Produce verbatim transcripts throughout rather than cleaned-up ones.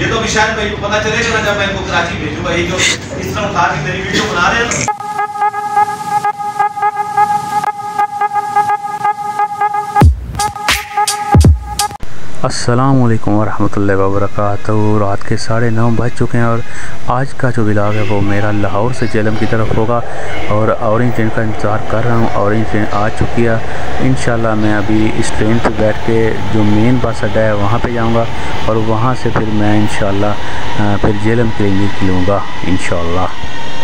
ये तो अभी शायद भाई को पता चलेगा ना जब मैं इनको कराची भेजूंगा। ये जो इस तरह उठा के मेरी वीडियो बना रहे हैं। अस्सलामुअलैकुम वरहमतुल्लाहि वबरकातुहू। रात के साढ़े नौ बज चुके हैं और आज का जो व्लॉग है वो मेरा लाहौर से जेलम की तरफ होगा और ऑरेंज ट्रेन का इंतज़ार कर रहा हूँ। ऑरेंज ट्रेन आ चुकी है। इंशाल्लाह मैं अभी इस ट्रेन पे बैठ के जो मेन बस अड्डा है वहाँ पे जाऊँगा और वहाँ से फिर मैं इंशाल्लाह फिर जेलम के लिए निकलूँगा इंशाल्लाह।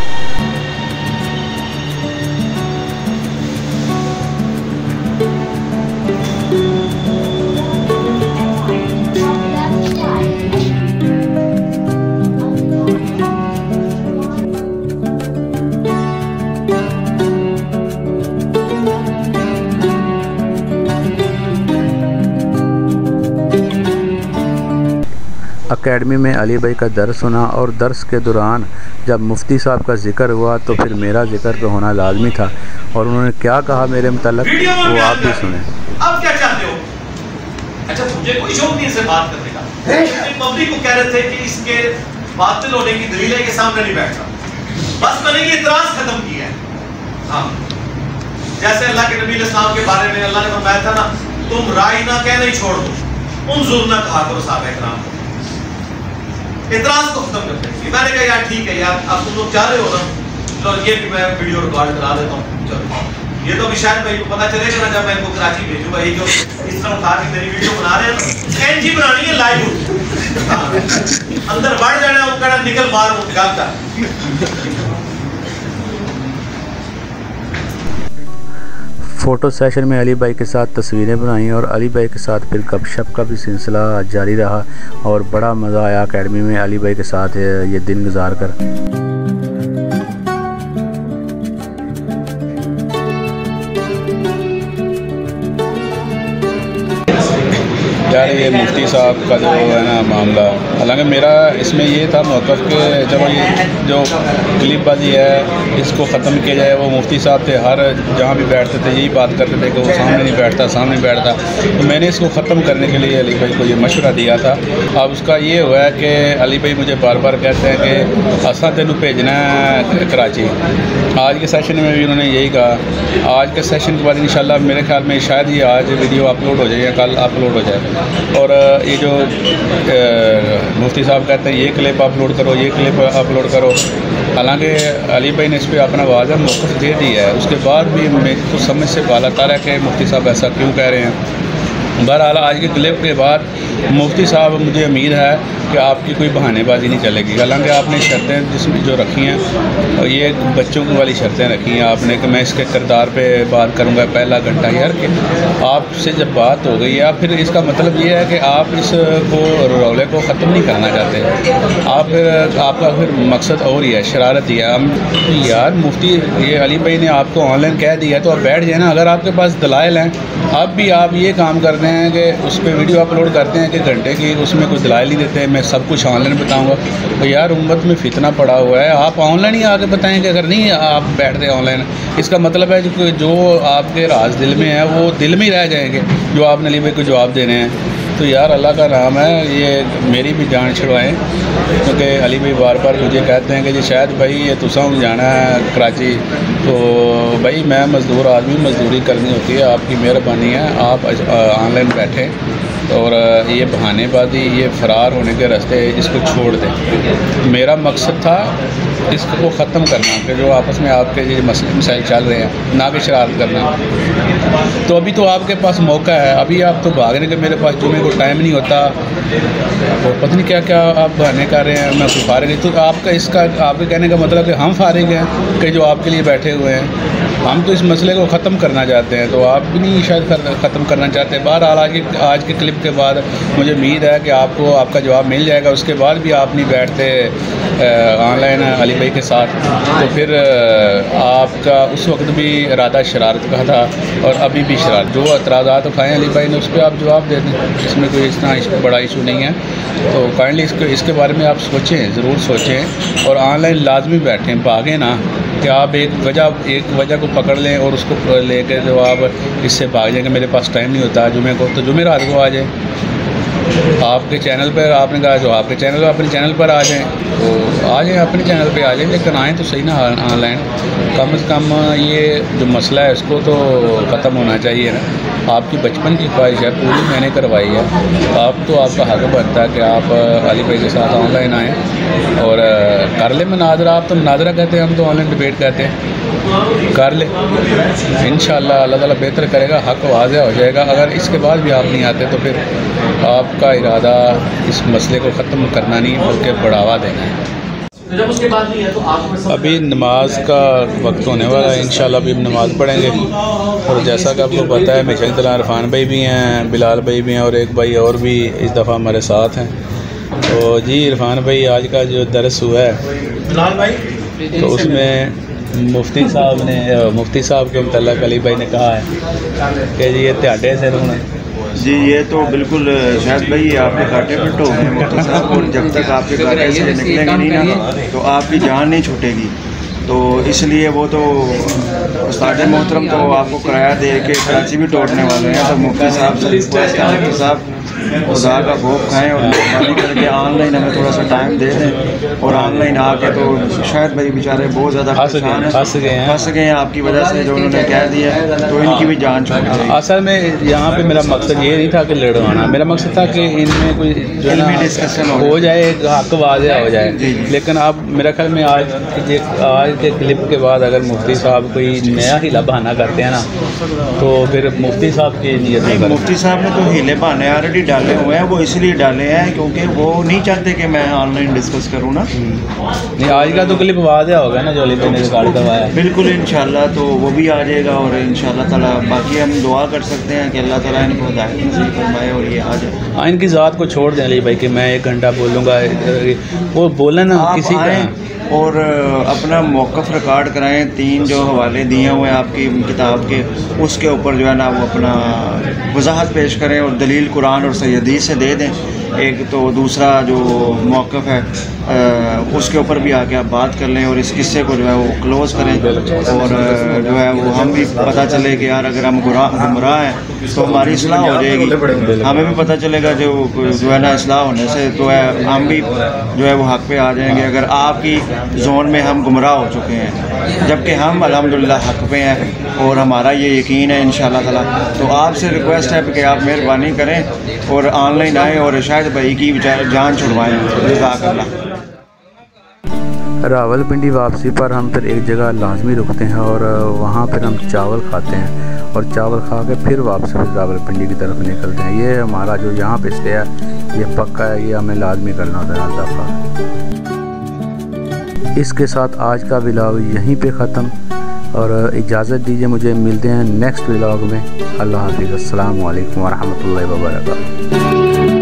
अकेडमी में अली भाई का दर्स सुना और दर्स के दौरान जब मुफ्ती साहब का जिक्र हुआ तो फिर मेरा जिक्र तो होना लाजमी था और उन्होंने क्या कहा मेरे मुताल्लिक वो आप भी सुने। अब क्या चाहते हो? अच्छा, मुझे कोई शौक नहीं इससे बात करने का। पब्लिक को कह रहे थे कि इसके बातिल होने की दलील है कि सामने नहीं बैठ रहा। बस मैंने ये इतराज खत्म किया है। हाँ, जैसे अल्लाह के नबी इस्लाम के बारे में अल्लाह ने फरमाया था ना, तुम राय ना कहना ही छोड़ दो, उन जुर्म ना कहा करो साहब इकराम को। इतराज को खत्म करते हैं। मैंने कहा यार ठीक है यार, अब तुम लोग चाह रहे हो ना, तो ये भी मैं वीडियो रिकॉर्ड करा देता हूँ। चलो, ये तो अभी शायद भाई को पता चलेगा ना जब मैं इनको कराची भेजूंगा। ये जो इस तरह उठा के मेरी वीडियो बना रहे हैं, एनजी बनानी है लाइव। अंदर बढ़ जाना, वो कहना निकल बाहर, वो निकालता। फ़ोटो सेशन में अली भाई के साथ तस्वीरें बनाई और अली भाई के साथ फिर गपशप का भी सिलसिला जारी रहा और बड़ा मज़ा आया अकेडमी में अली भाई के साथ ये दिन गुजार कर। यार ये मुफ्ती साहब का जो है ना मामला, हालांकि मेरा इसमें ये था मौक़िफ़ कि जब ये जो क्लिपबाजी है इसको ख़त्म किया जाए। वो मुफ्ती साहब थे, हर जहाँ भी बैठते थे यही बात करते थे कि वो सामने नहीं बैठता सामने बैठता तो मैंने इसको ख़त्म करने के लिए अली भाई को ये मशवरा दिया था। अब उसका ये हुआ है कि अली भाई मुझे बार बार कहते हैं कि असा तेनू भेजना है कराची। आज के सेशन में भी उन्होंने यही कहा। आज के सेशन के बाद इंशाल्लाह मेरे ख्याल में शायद ये आज वीडियो अपलोड हो जाए या कल अपलोड हो जाए। और ये जो मुफ्ती साहब कहते हैं ये क्लिप अपलोड करो ये क्लिप अपलोड करो, हालांकि अली भाई ने इस पर अपना वाज़ह मौक़िफ़ दे दिया है। उसके बाद भी मेरे को समझ से बाला तारा है कि मुफ्ती साहब ऐसा क्यों कह रहे हैं। बहरहाल आज के क्लिप के बाद मुफ्ती साहब मुझे उम्मीद है कि आपकी कोई बहानेबाजी नहीं चलेगी। हालांकि आपने शर्तें जिसमें जो रखी हैं ये बच्चों वाली शर्तें रखी हैं आपने कि मैं इसके किरदार पे बात करूंगा पहला घंटा। यार कि आपसे जब बात हो गई है फिर इसका मतलब ये है कि आप इसको रौले को ख़त्म नहीं करना चाहते। आप फिर आपका फिर मकसद और ही है, शरारत ही है। हम यार मुफ्ती ये अली भाई ने आपको ऑनलाइन कह दिया तो आप बैठ जाए ना। अगर आपके पास दलाइल हैं अब भी आप ये काम करते हैं कि उस पर वीडियो अपलोड करते हैं कि घंटे की, उसमें कोई दलाइल नहीं देते, मैं सब कुछ ऑनलाइन बताऊंगा। तो यार उम्मत में फितना पड़ा हुआ है, आप ऑनलाइन ही आके बताएंगे। अगर नहीं आप बैठते ऑनलाइन, इसका मतलब है जो जो आपके राज दिल में है वो दिल में ही रह जाएंगे जो आपने अली भाई को जवाब दे रहे हैं। तो यार अल्लाह का नाम है, ये मेरी भी जान छुड़वाएँ क्योंकि अली भाई बार बार मुझे कहते हैं कि जी शायद भाई ये तुसा जाना है कराची। तो भाई मैं मज़दूर आदमी, मज़दूरी करनी होती है, आपकी मेहरबानी है आप ऑनलाइन बैठें और ये बहानेबाजी ये फ़रार होने के रास्ते इसको छोड़ दें। मेरा मकसद था इसको ख़त्म करना कि जो आपस में आपके ये मसले मसाइल चल रहे हैं ना कि शरारत करना। तो अभी तो आपके पास मौका है, अभी आप तो भागने के मेरे पास जुमे को टाइम नहीं होता और पता नहीं क्या क्या आप बहाने कर रहे हैं, मैं फारिग नहीं। तो आपका इसका आपके कहने का मतलब कि हम फारिग हैं कि जो आपके लिए बैठे हुए हैं। हम तो इस मसले को ख़त्म करना चाहते हैं, तो आप भी नहीं शायद ख़त्म करना चाहते। बहरहाल आज के आज के क्लिप के बाद मुझे उम्मीद है कि आपको आपका जवाब मिल जाएगा। उसके बाद भी आप नहीं बैठते ऑनलाइन अली भाई के साथ, तो फिर आपका उस वक्त भी इरादा शरारत का था और अभी भी शरारत। जो एतराज़ात उठाए अली भाई ने उस पर आप जवाब दे दें, इसमें कोई इतना इशू बड़ा इशू नहीं है। तो काइंडली इसके इसके बारे में आप सोचें, ज़रूर सोचें और ऑनलाइन लाजमी बैठें, भागें ना कि आप एक वजह एक वजह को पकड़ लें और उसको लेकर जो आप इससे भाग जाएंगे मेरे पास टाइम नहीं होता जुमे को, तो जुमे रात को आ जाए। आपके चैनल पर आपने कहा जो आपके चैनल अपने चैनल पर आ जाएं तो आ जाएं, अपने चैनल पे आ जाएं, लेकिन आएँ तो सही ना ऑनलाइन। कम से कम ये जो मसला है इसको तो ख़त्म होना चाहिए ना। आपकी बचपन की ख्वाहिश है, पूरी मैंने करवाई है, आप तो आपका हक बनता है कि आप अली भाई के साथ ऑनलाइन आएँ और कर ले मुनाजरा। आप तो मुनाजरा कहते हैं, हम तो ऑनलाइन डिबेट कहते हैं। कर ले, इंशाअल्लाह अल्लाह ताला बेहतर करेगा, हक वाज़ेह हो जाएगा। अगर इसके बाद भी आप नहीं आते तो फिर आपका इरादा इस मसले को ख़त्म करना नहीं बल्कि बढ़ावा देना है। तो जब उसके बाद नहीं है तो आप अभी नमाज का वक्त होने वाला है, इंशाल्लाह अभी हम नमाज़ पढ़ेंगे। और जैसा कि आपको पता है हमेशा की तरह इरफान भाई भी हैं, बिलाल भाई भी हैं और एक भाई और भी इस दफ़ा हमारे साथ हैं। तो जी इरफान भाई आज का जो दरस हुआ है बिलाल भाई तो उसमें मुफ्ती साहब ने मुफ्ती साहब के मुतल्लिक़ अली भाई ने कहा है कि जी ये त्याडे से रोना जी, ये तो बिल्कुल शायद भाई आपके घाटे पर तो होंगे मुफ्ती साहब, और जब तक आपके घाटे से निकलेंगे नहीं ना तो आपकी जान नहीं छूटेगी। तो इसलिए वो तो उस्ताद मोहतरम तो आपको किराया दे के कराची भी तोड़ने वाले हैं। तो मुफ्ती साहब से रिक्वेस्ट है मुफ्ती साहब खुदा का भोग खाएँ और मेहरबानी करके ऑनलाइन हमें थोड़ा सा टाइम दे दें। और ऑनलाइन आके तो शायद भाई बेचारे बहुत ज़्यादा परेशान हैं, फंस गए हैं फंस गए हैं आपकी वजह से जो उन्होंने कह दिया है, तो इनकी भी जान छूट जाएगी। असल में यहाँ पे मेरा मकसद ये नहीं था कि लड़वाना, मेरा मकसद था कि इनमें कोई जो है ना डिस्कशन हो जाए, हक वाज़ेह हो जाए। लेकिन अब मेरा ख्याल में आज के आज के क्लिप के बाद अगर मुफ्ती साहब कोई नया हीला बहाना करते हैं ना तो फिर मुफ्ती साहब की नीयत में मुफ्ती साहब ने तो हीले बहाने ऑलरेडी डाले हुए हैं। वो इसलिए डाले हैं क्योंकि वो नहीं चाहते कि मैं ऑनलाइन डिस्कस करूँ ना। नहीं, आज का तो क्लिप वाज़ेह होगा ना जो अली भाई ने रिकॉर्ड करवाया। बिल्कुल इंशाल्लाह तो वो भी आ जाएगा और इंशाल्लाह ताला बाकी हम दुआ कर सकते हैं कि अल्लाह ताला इनको हिदायत नसीब फरमाए और ये आ जाए। हाँ, इनकी ज़ात को छोड़ दें अली भाई कि मैं एक घंटा बोलूँगा, वो बोले ना किसी का और अपना मौक़िफ़ रिकॉर्ड कराएं। तीन जो हवाले दिए हुए हैं आपकी किताब के, उसके ऊपर जो है ना वो अपना वजाहत पेश करें और दलील कुरान और सही हदीस से दे दें। एक तो दूसरा जो मौक़िफ़ है आ, उसके ऊपर भी आके आप बात कर लें और इस किस्से को जो है वो क्लोज़ करें। और जो है वो हम भी पता चले कि यार अगर हम गुमराह हैं तो हमारी इस्लाह हो जाएगी, हमें भी पता चलेगा जो जो है ना इस्लाह होने से तो है हम भी जो है वो हक़ पे आ जाएंगे। अगर आपकी जोन में हम गुमराह हो चुके हैं जबकि हम अल्हम्दुलिल्लाह हक़ पे हैं और हमारा ये यकीन है इंशाअल्लाह ताला, तो आपसे रिक्वेस्ट है कि आप मेहरबानी करें और ऑनलाइन आएँ और शायद भाई की बेचारे जान छुड़वाएँ। जज़ाकल्लाह। रावलपिंडी वापसी पर हम फिर एक जगह लाजमी रुकते हैं और वहाँ पर हम चावल खाते हैं और चावल खा के फिर वापस रावलपिंडी की तरफ निकलते हैं। ये हमारा जो यहाँ पे स्टे है ये पक्का है, ये हमें लाजमी करना होता है हर दफ़ा। इसके साथ आज का व्लॉग यहीं पे ख़त्म और इजाज़त दीजिए, मुझे मिलते हैं नेक्स्ट व्लॉग में। अल्लाह हाफ़िज़, अस्सलामु अलैकुम वरहमतुल्लाहि वबरकातुहू।